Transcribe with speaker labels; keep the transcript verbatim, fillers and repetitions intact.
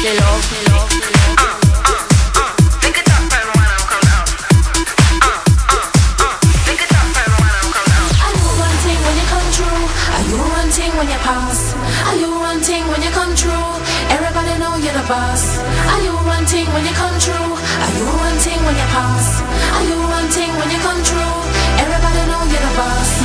Speaker 1: the love, the love, the love. Uh, uh, uh. Make it up and wanna come down. Uh, uh, uh. Make it up and wanna come down.
Speaker 2: Are you wanting when you come true? Are you wanting when you pass? Are you wanting when you come true? Everybody know you're the boss. Are you wanting when you come true? Are you wanting when you pass? Are you wanting when you come true? Everybody know you're the boss.